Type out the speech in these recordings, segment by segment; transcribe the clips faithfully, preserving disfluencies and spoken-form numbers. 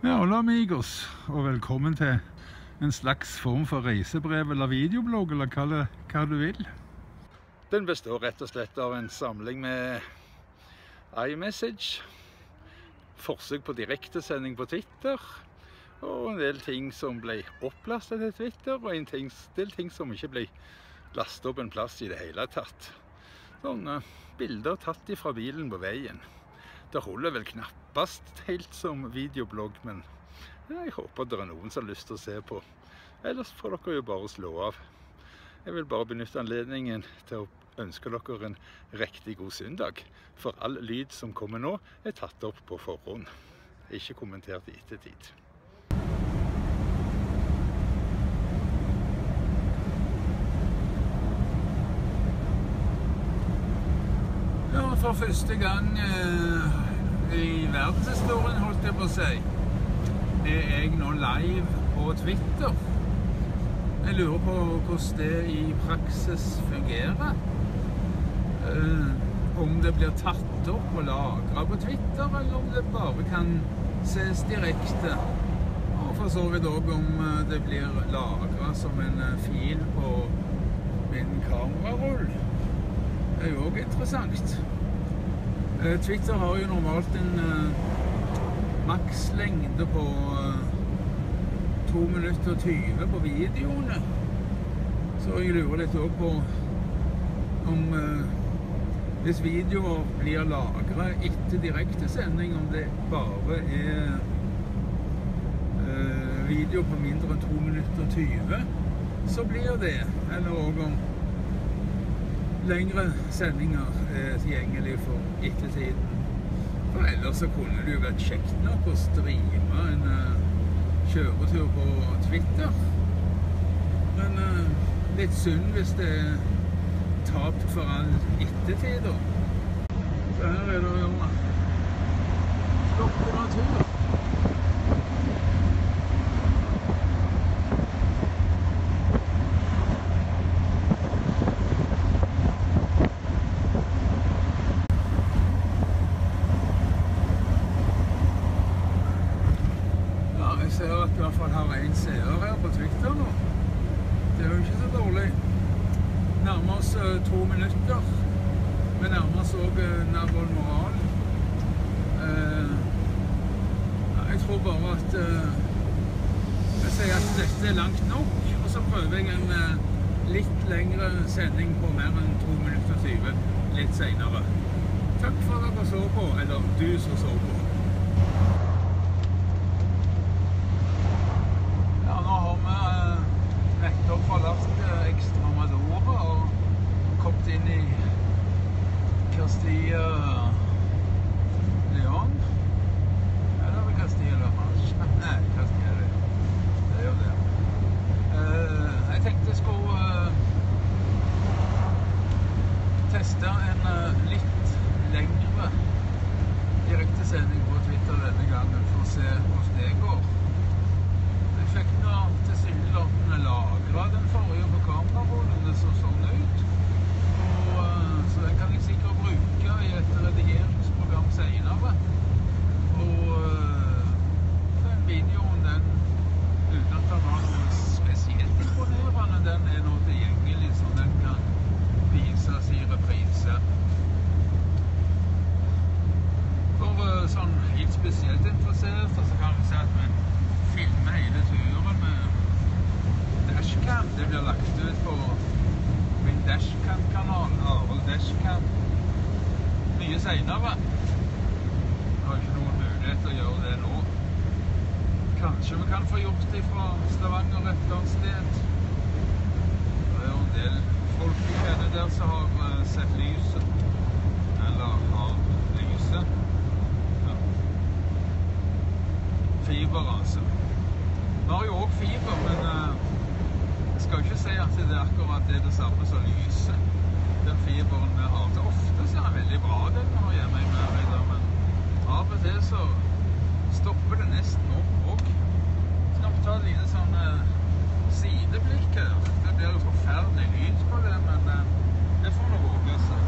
Ja, hola amigos, og velkommen til en slags form for reisebrev eller videoblogg, eller kall det hva du vil. Den består rett og slett av en samling med iMessage, forsøk på direktesending på Twitter, og en del ting som ble opplastet til Twitter, og en ting, del ting som ikke ble lastet opp en plass i det hele tatt. Sånne bilder tatt fra bilen på veien. Det holder vel knappast helt som videoblogg, men jeg håper det er noen som har lyst til å se på. Ellers får dere jo bare slå av. Jeg vil bare benytte anledningen til å ønske dere en riktig god søndag, for all lyd som kommer nå er tatt opp på forhånd, ikke kommentert i ettertid. Ja, for første gang eh, i verdenshistorien, holdt jeg på å si, er jeg nå live på Twitter. Jeg lurer på hvordan det i praksis fungerer. Eh, om det blir tatt opp og lagret på Twitter, eller om det bare kan ses direkte. Og for så vidt også om det blir lagret som en fil på min kamerarull. Det er jo også interessant. Twitter har jo normalt en uh, maks lengde på uh, to minutter og tyve på videoene. Så jeg lurer litt også på om uh, hvis videoer blir lagret etter direkte sending, om det bare er uh, video på mindre enn to minutter og tyve, så blir det. Eller også om lengre sendinger er tilgjengelig for ettertiden. For ellers så kunne det jo vært kjekt nok å streame en uh, kjøretur på Twitter. Men uh, litt synd hvis det er tapt for all ettertid da. Så her er det jo flott natur. Jeg ser at i hvert fall har en seer her på Twitter nå. Det er jo ikke så dårlig. Nærmer oss uh, to minutter. Vi nærmer oss også uh, Navol Moral. Uh, jeg tror bare at uh, jeg sier at dette er langt nok, og så prøver jeg en uh, litt lengre sending på mer enn to minutter og tyve litt senere. Takk for at dere så på, eller du som så på. Nettopp forlatt Extremadura og kommet inn i Castilla León. Eller er det Castilla La Mancha? Nei, Castilla León. Det er jo det. Uh, jeg tenkte jeg skulle uh, teste en uh, litt lengre direktesending på Twitter denne gangen for å se hvordan det går. Jeg fikk nå til sydenlatende lagret den forrige på kamerarullen, det så sånn ut. Og, uh, så den kan jeg sikkert bruke i et redigeringsprogram senere. Og uh, den videoen, den, uten at den var noe spesielt imponerende, den er nå tilgjengelig, så den kan vises i reprise. For uh, sånn helt spesielt interessert, så kan vi se at vi filme hele turen med dashcam. Det blir lagt ut på min dashcam-kanal, Arild Dashcam, mye senere. Jeg har ikke noen mulighet til å gjøre det nå. Kanskje vi kan få gjort det fra Stavanger et eller annet sted. Det er jo en del folk i kjenner der som har sett lyset, eller har lyset. Ja. Fiber, altså. Vi har jo også fiber, men uh, jeg skal ikke si at det er akkurat det, det samme som lyset. Den fiberen vi har til ofte, så er den veldig bra, den vi har hjemme i Mærida, men av og til så stopper det nesten opp også. Så kan vi ta et lite sånn uh, sideblikk her. Det blir jo forferdelig lyd på det, men uh, det får nå våge seg.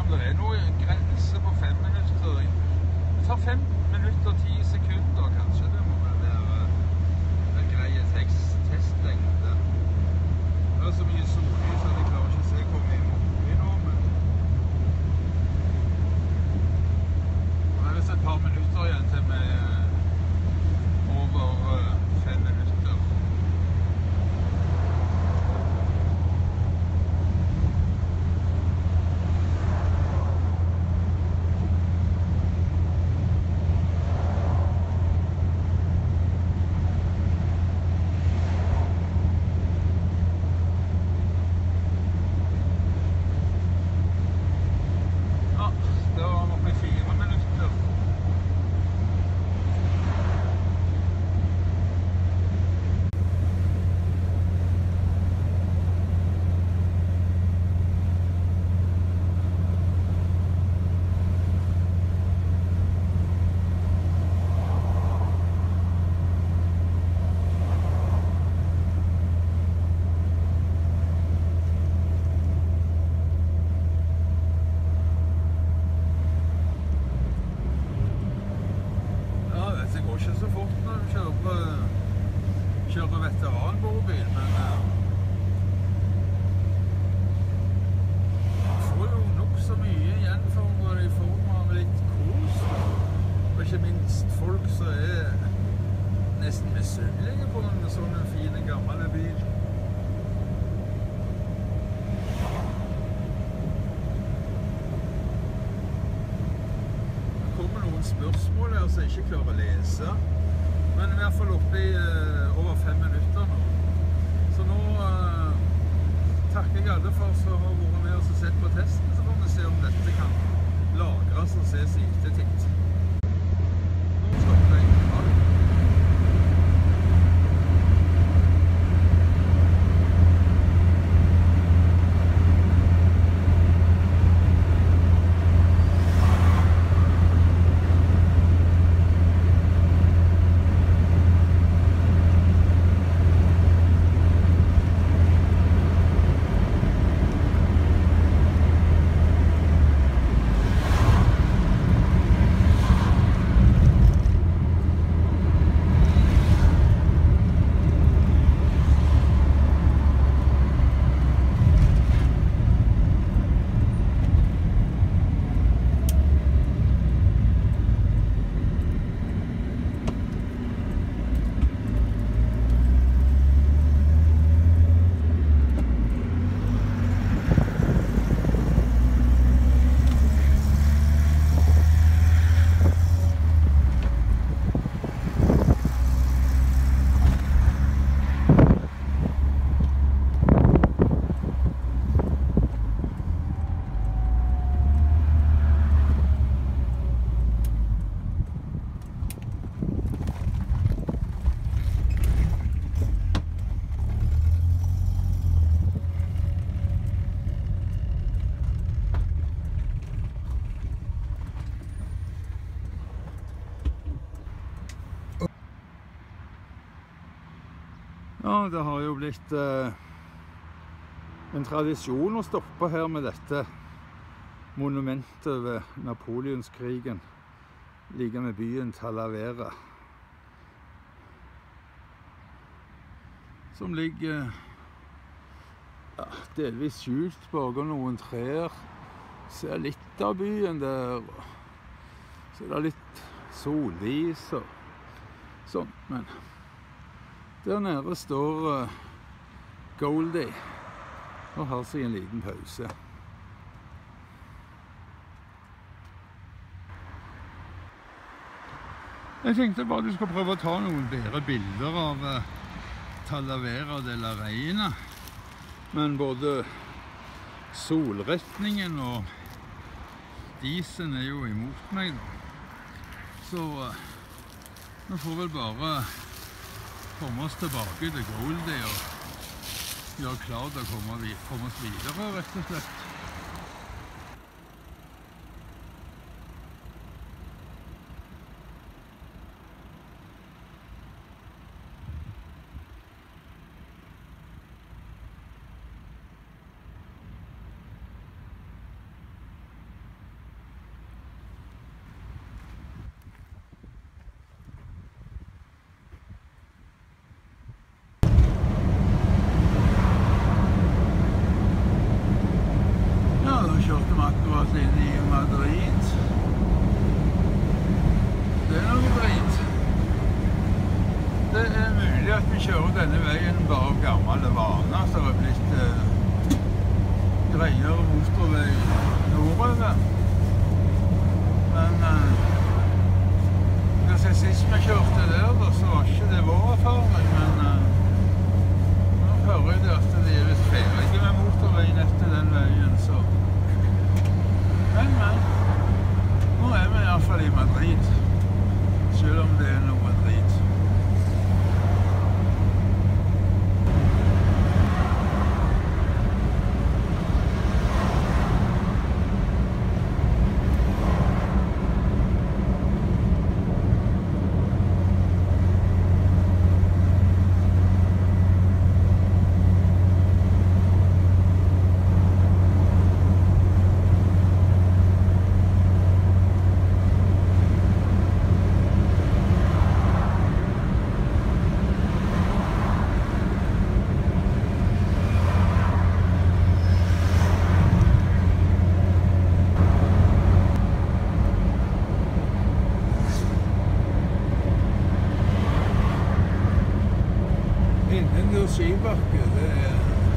Det er noe grense på fem minutter. Det tar fem minutter, ti sekunder kanskje. Det må vel være en greie testlengde. Det er så mye sollys at jeg klarer ikke å se hvor mye oppi nå, men det er visst et par minutter igjen til vi over fem minutter. Ikke så fort når du kjører, kjører veteranbobil, men du får jo nok så mye igjen for i form av litt kos, og ikke minst folk som er nesten misunnelige på en sånn fin gammel bil. Spørsmål her som jeg ikke klarer å lese, men i hvert fall oppe i uh, over fem minutter nå. Så nå uh, takker jeg alle for som har vært med oss og sett på testen, så får vi se om dette kan lagres og ses i ettertid. Nå stopper jeg. Ja, det har jo blitt eh, en tradisjon å stoppe her med dette monumentet ved Napoleonskrigen, like med byen Talavera, som ligger ja, delvis skjult bak noen trær. Ser litt av byen der, så er det litt sollys og sånt, men der nede står uh, Goldie og har seg en liten pause. Jeg tenkte bare du skal prøve å ta noen bedre bilder av uh, Talavera de la Reina, men både solretningen og isen er jo imot meg da. Så uh, vi får vel bare komme oss tilbake til Goldie og gjøre klart å komme, komme oss videre, rett og slett. kjørte vi akkurat inn i Madrid. Det er noe drit. Det er mulig at vi kjører denne veien bare av gamle vaner, så det er blitt eh, greiere motorvei nordover. Men eh, det siden sist vi kjørte der, da, så var ikke det vår erfaring, men eh, nå hører jeg det at de er vist ferdige med motorveien etter den veien, så men, men nå er vi i hvert fall i Madrid, selv om det er noe drit. Innendørs skibakke, det er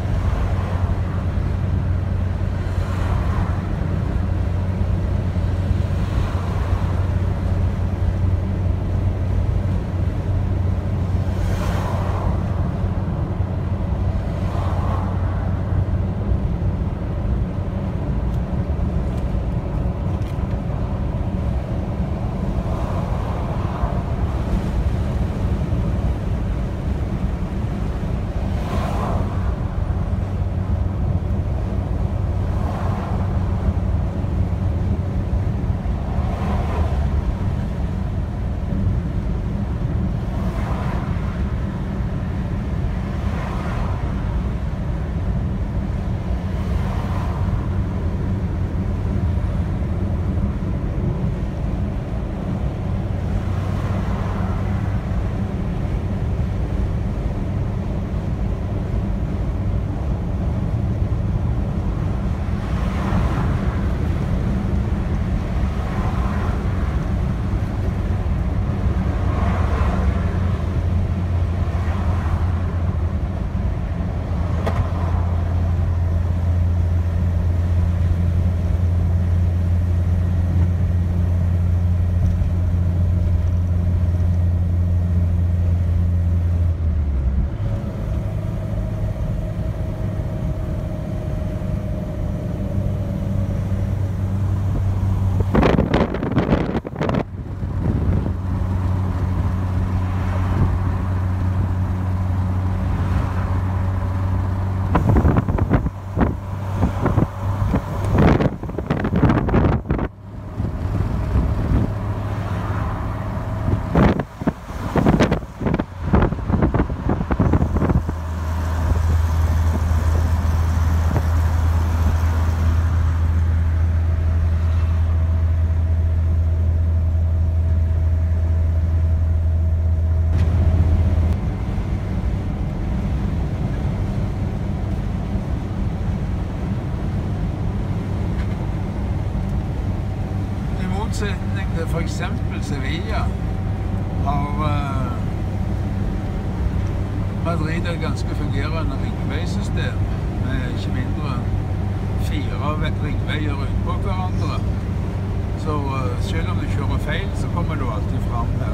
motsetning til for eksempel Sevilla har uh, Madrid et ganske fungerende ringveisystem med ikke mindre enn fire ringveier ut på hverandre. Så uh, selv om du kjører feil, så kommer du alltid fram her.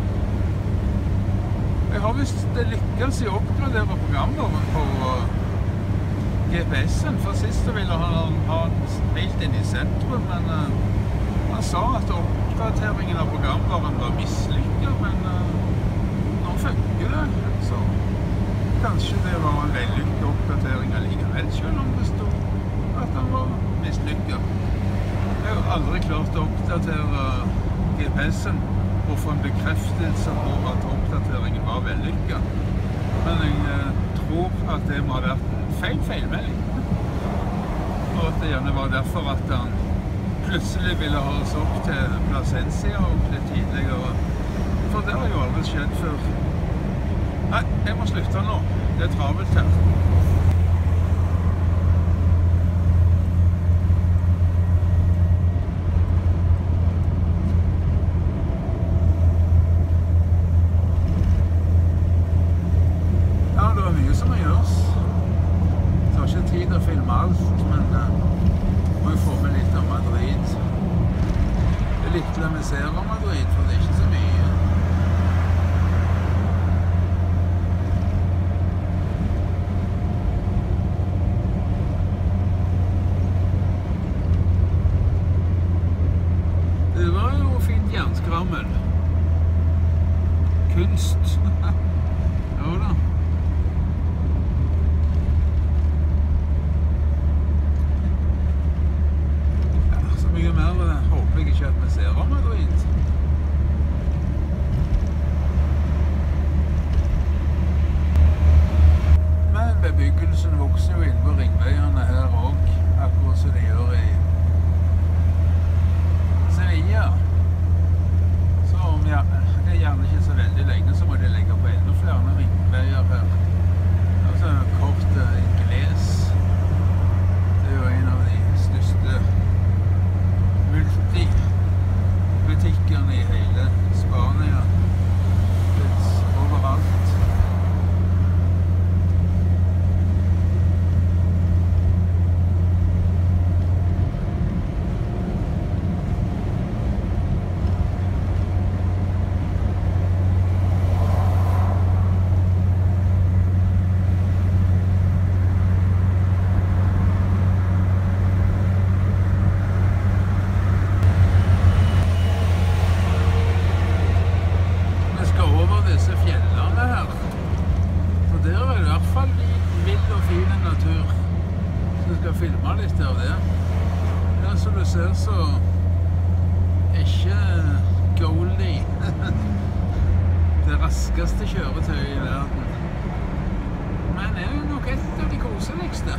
Jeg har visst lykkes i å oppgradere programvaren på uh, G P S-en, for sist så ville han ha den helt inn i sentrum, men uh, han sa at oppdateringen av programvaren var mislykket, men uh, nå funker det, så kanskje det var en vellykket oppdatering allikevel, selv om det stod at den var mislykket. Jeg har aldri klart å oppdatere G P S-en og få en bekreftelse på at oppdateringen var vellykket, men jeg uh, tror at det må ha vært en feil feilmelding, og at det gjerne var derfor at han plutselig ville ha oss opp til Plasencia og litt tidligere. For det har jo aldri skjedd før. Nei, jeg må slutte nå. Det er travelt her. vi ser om Madrid, for det er ikke så mye. Det var jo fint jernskrammel. Kunst. Ja da. Ja, så mye mer håper jeg ikke at vi ser om Madrid. Men bebyggelsen vokser jo inn på ringveiene her også, akkurat som de gjør i Sevilla. Så om ja, det er gjerne ikke så veldig lenge, så må de legge på enda flere ringveier her. Altså Corte Inglés. Det er jo en av de største multibutikkene i hele Spania. Litt overalt. Filme litt av det. Ja, som du ser så er ikke Goldie det raskeste kjøretøyet i verden. Men det er jo nok et av de koseligste.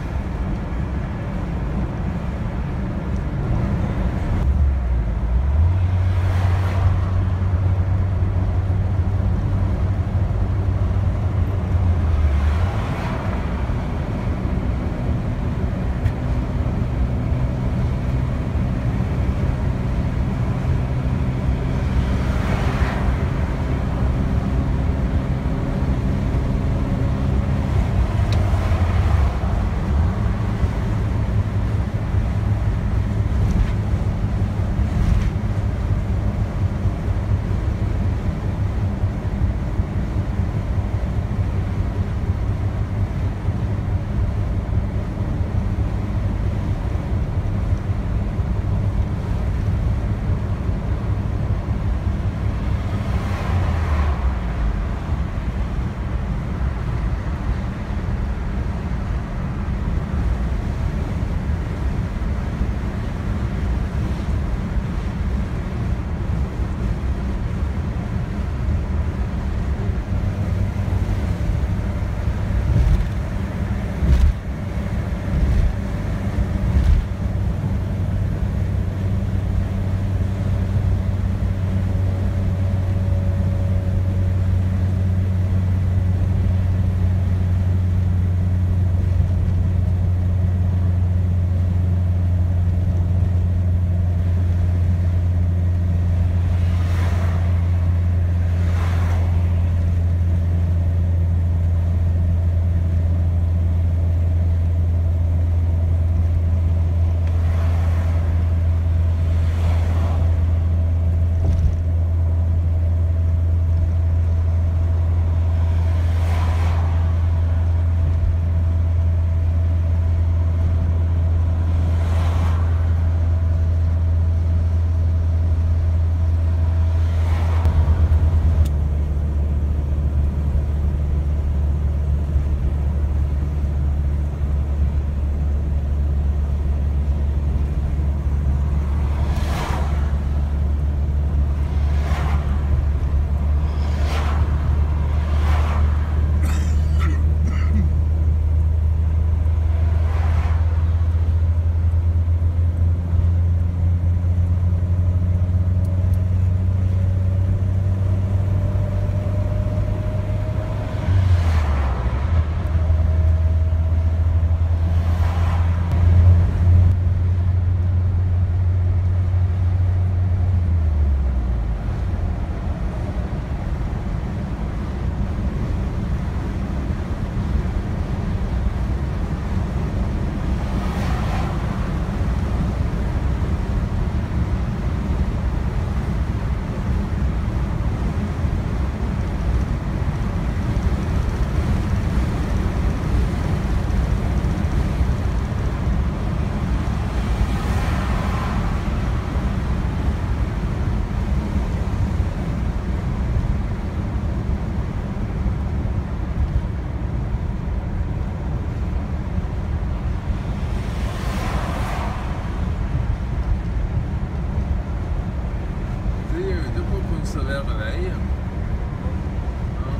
observere veien. Ja.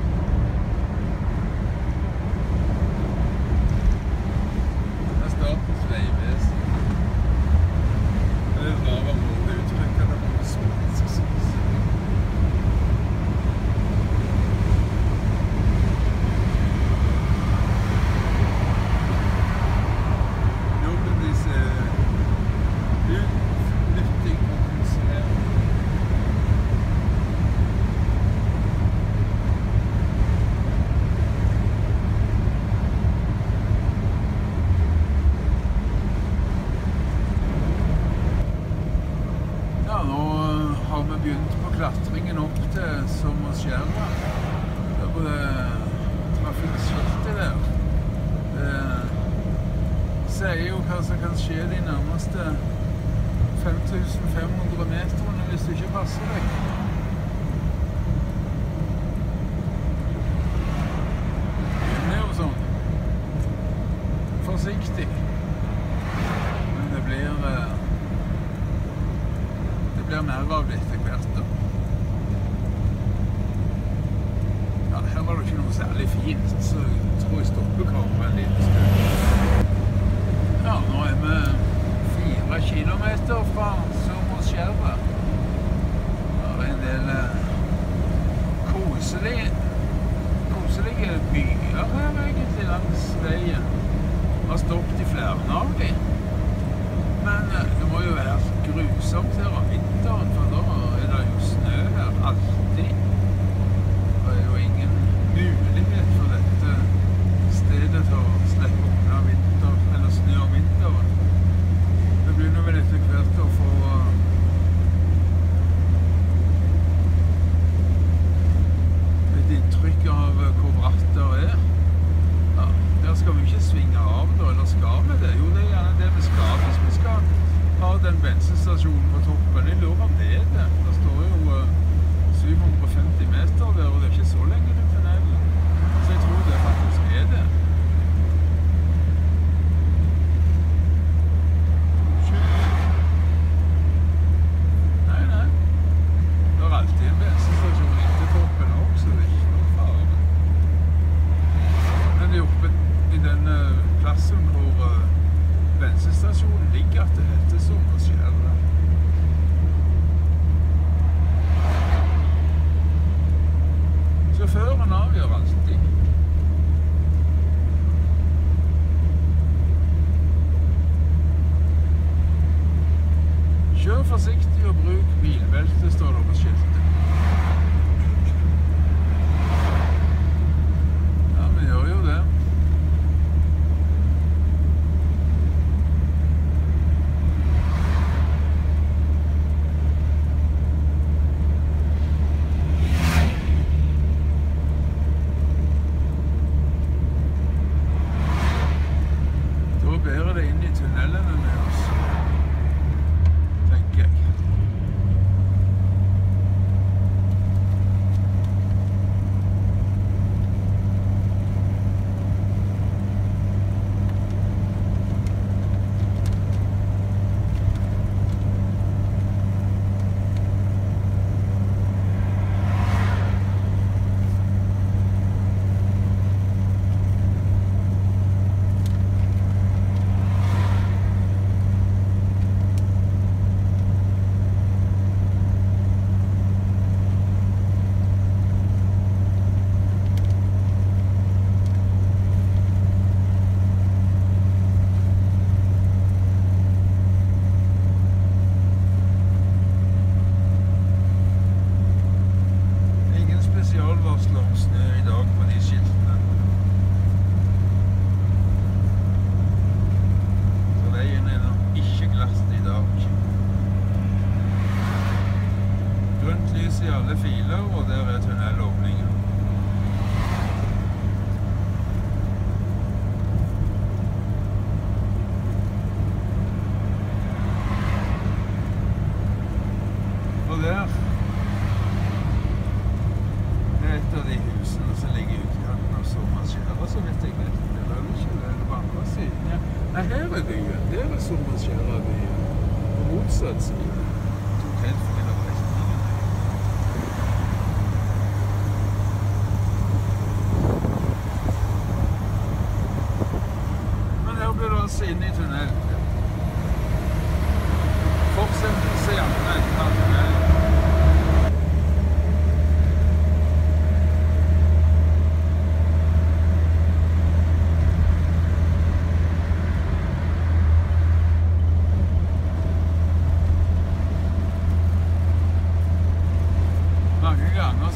Det er Statens vegvesen. Det er litt rare måte å uttrykke det på spansk, synes jeg. Klatringen opp til Sommerskjæra. Der på det trafikkskiltet der. Det sier jo hva som kan skje de nærmeste fem tusen fem hundre meterne hvis du ikke passer deg. Det er jo sånn. Forsiktig. Men det blir det blir mer av det etter hvert da. Her var det ikke noe særlig fint, så jeg tror jeg stopper kameraet en liten stund. Ja, nå er vi fire kilometer fra Sommerskjæra. Det er en del koselige, koselige byer her egentlig langs veien. Vi har stoppet i flere av dem. Men det må jo være grusomt her om vinteren, for da er det jo snø her alltid. Det er jo ingen mulighet for dette stedet til å slippe unna vinter, eller snø om vinteren. Det begynner vel etter hvert å få et inntrykk av hvor bratt det er. Ja, der skal vi ikke svinge av da, eller skal vi det? Jo, det er gjerne det vi skal. Hvis vi skal ha den bensinstasjonen på toppen, jeg lurer om det er det. Det står jo syv hundre og femti meter der, og det er ikke så lenge til tunnelen. Så jeg tror det faktisk er det. Nei, nei. Det er alltid en bensinstasjon etter toppen også, så det er ikke noe fare. Men det er oppe i den plassen hvor bensinstasjonen ligger, at det heter Sommerskjæra. Sjåføren avgjør alltid. Kjør forsiktig og bruk bilbelte, står det på skiltet. Ja, vi gjør jo det. Nei, her er byen. Der er Sommerskjæra byen. På motsatt side. Tok helt feil av retningen.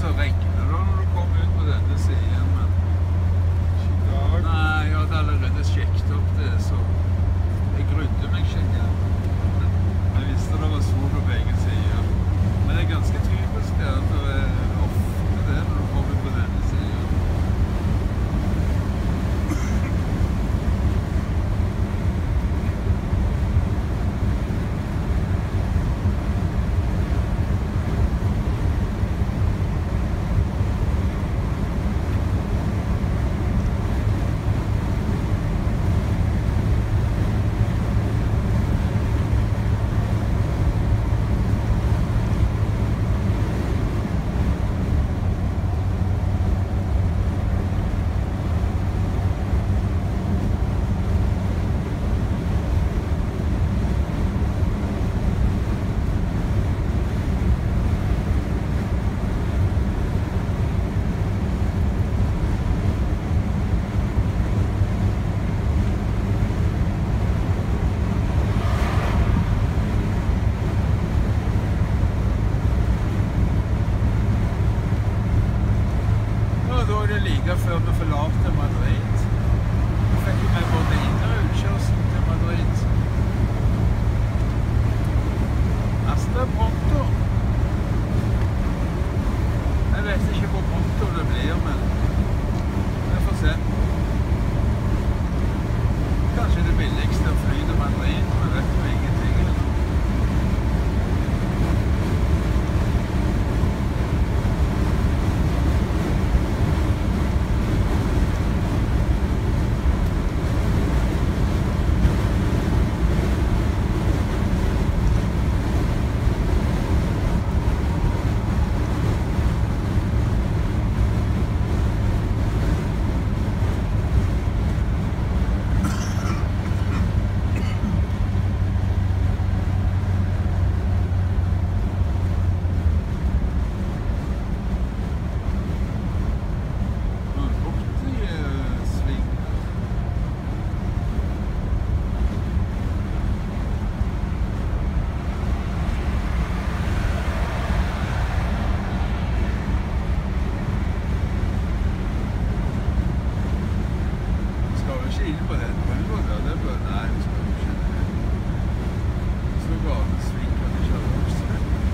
så regner det når du kommer ut på denne siden, men nei, jeg hadde allerede sjekket opp det, så jeg grudde meg ikke engang. Jeg visste det var sol på begge sider. Men det er ganske typisk det at det er ofte det når du kommer på denne siden. Like før vi forlate Madrid. Vi fikk jo med både indre utkjørsel til Madrid. Hasta pronto. Jeg vet ikke hvor pronto det blir, men vi får se. Kanskje det billigste å fly til Madrid, men vet jo ingenting. Inn på den brua der, det bør, nei, vi skal jo ikke det. Så gale sving kan ikke ha vokst.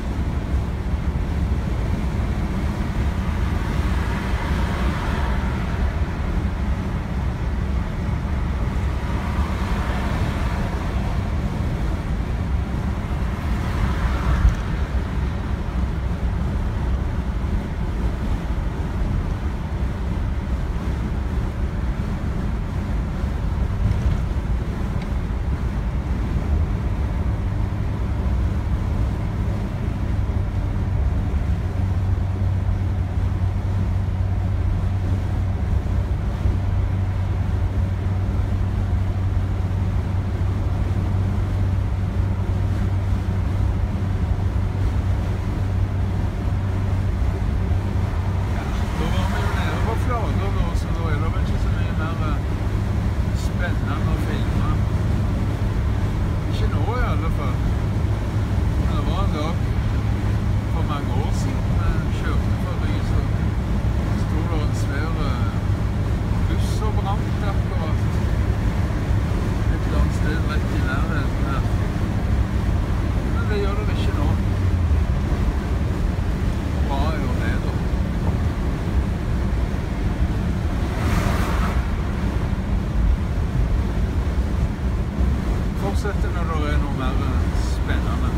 Fortsette når det er noe mer spennende.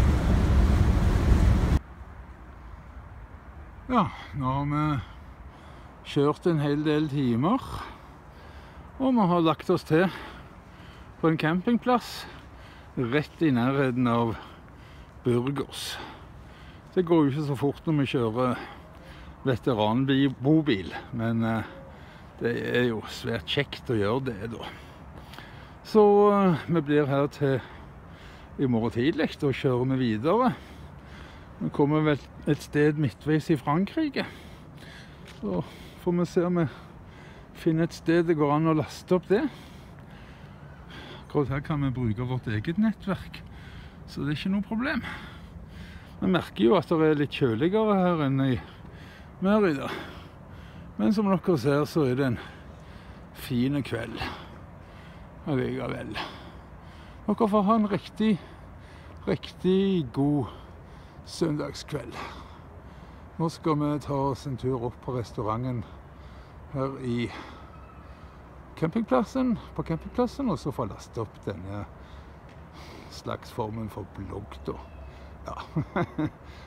Ja, nå har vi kjørt en hel del timer, og vi har lagt oss til på en campingplass rett i nærheten av Burgos. Det går jo ikke så fort når vi kjører veteranbobil, men det er jo svært kjekt å gjøre det da. Så vi blir her til i morgen tidlig, og kjører vi videre. Vi kommer vel et sted midtveis i Frankrike. Så får vi se om vi finner et sted det går an å laste opp det. Akkurat her kan vi bruke vårt eget nettverk, så det er ikke noe problem. Vi merker jo at det er litt kjøligere her enn i mer i dag. Men som dere ser, så er det en fin kveld allikevel. Dere får ha en riktig, riktig god søndagskveld. Nå skal vi ta oss en tur opp på restauranten her i campingplassen, på campingplassen, og så få laste opp denne slags formen for blogg da. Ja.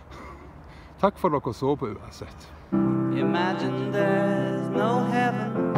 Takk for dere så på uansett. Imagine there's no heaven.